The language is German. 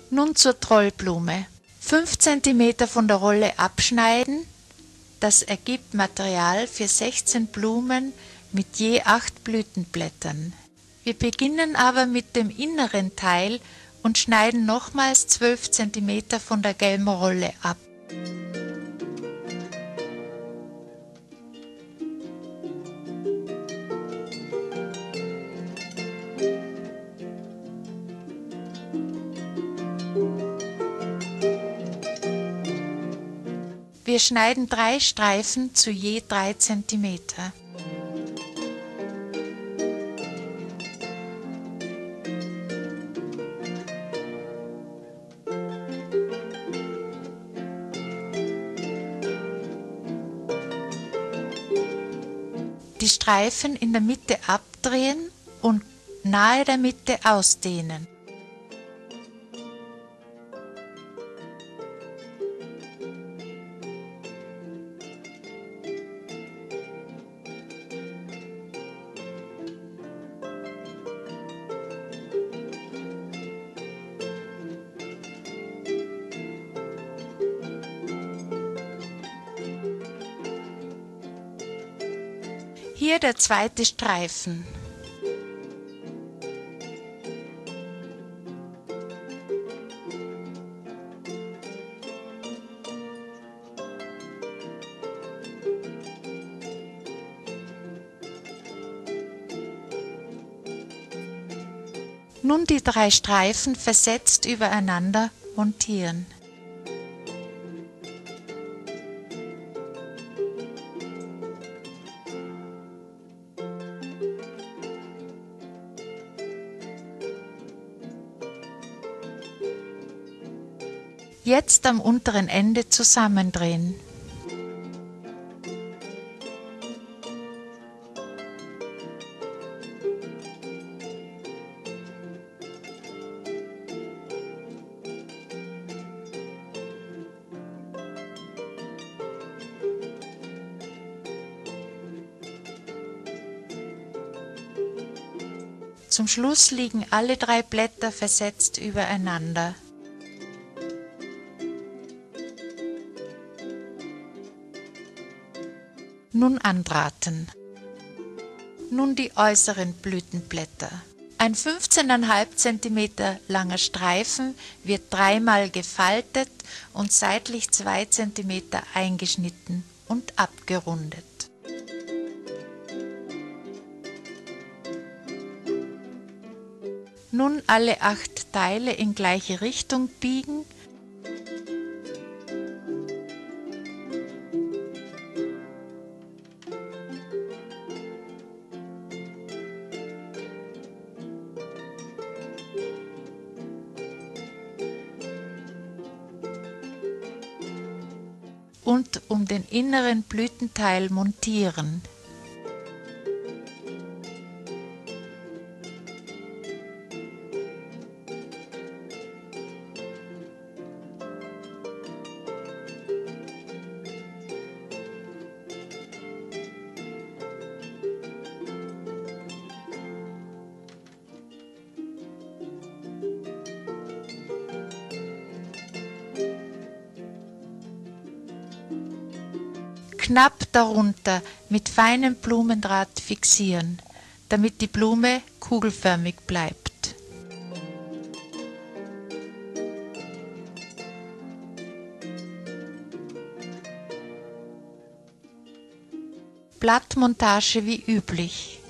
Nun zur Trollblume. 5 cm von der Rolle abschneiden. Das ergibt Material für 16 Blumen mit je 8 Blütenblättern. Wir beginnen aber mit dem inneren Teil und schneiden nochmals 12 cm von der gelben Rolle ab. Wir schneiden 3 Streifen zu je 3 cm. Die Streifen in der Mitte abdrehen und nahe der Mitte ausdehnen. Hier der zweite Streifen. Nun die 3 Streifen versetzt übereinander montieren. Jetzt am unteren Ende zusammendrehen. Zum Schluss liegen alle 3 Blätter versetzt übereinander. Nun anbraten. Nun die äußeren Blütenblätter. Ein 15,5 cm langer Streifen wird dreimal gefaltet und seitlich 2 cm eingeschnitten und abgerundet. Nun alle 8 Teile in gleiche Richtung biegen . Und um den inneren Blütenteil montieren. Knapp darunter mit feinem Blumendraht fixieren, damit die Blume kugelförmig bleibt. Blattmontage wie üblich.